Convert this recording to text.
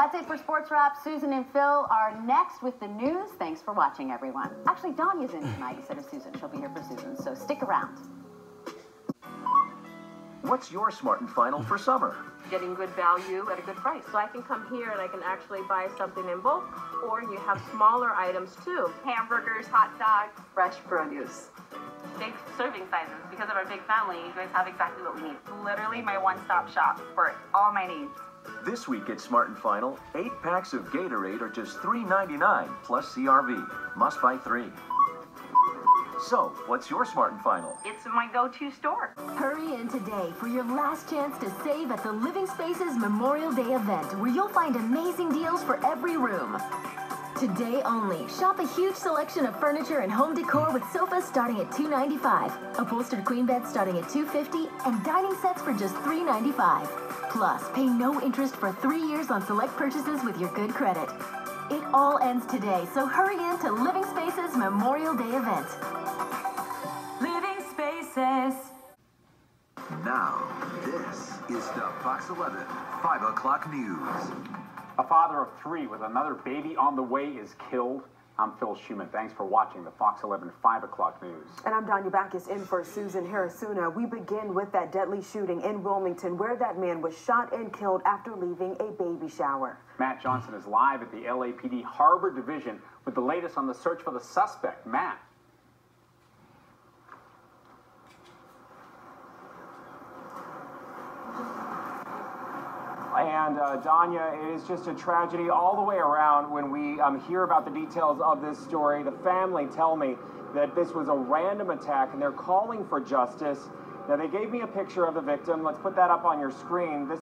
That's it for Sports Wrap. Susan and Phil are next with the news. Thanks for watching, everyone. Actually, Donya's in tonight instead of Susan. She'll be here for Susan, so stick around. What's your Smart and Final for summer? Getting good value at a good price. So I can come here and I can actually buy something in bulk, or you have smaller items too. Hamburgers, hot dogs, Fresh produce. big serving sizes. Because of our big family, you guys have exactly what we need. Literally my one-stop shop for all my needs. This week at Smart and Final, 8 packs of Gatorade are just $3.99 plus CRV. Must buy 3. So, what's your Smart and Final? It's my go-to store. Hurry in today for your last chance to save at the Living Spaces Memorial Day event, where you'll find amazing deals for every room. Today only, shop a huge selection of furniture and home decor with sofas starting at $295, upholstered queen beds starting at $250, and dining sets for just $395. Plus, pay no interest for 3 years on select purchases with your good credit. It all ends today, so hurry in to Living Spaces Memorial Day event. Living Spaces. Now, this is the Fox 11 5 o'clock news. A father of 3 with another baby on the way is killed. I'm Phil Schuman. Thanks for watching the Fox 11 5 o'clock news. And I'm Donya Backus in for Susan Harasuna. We begin with that deadly shooting in Wilmington, where that man was shot and killed after leaving a baby shower. Matt Johnson is live at the LAPD Harbor Division with the latest on the search for the suspect. Matt. And Donya, it is just a tragedy all the way around when we hear about the details of this story. The family tell me that this was a random attack and they're calling for justice. Now, they gave me a picture of the victim. Let's put that up on your screen. This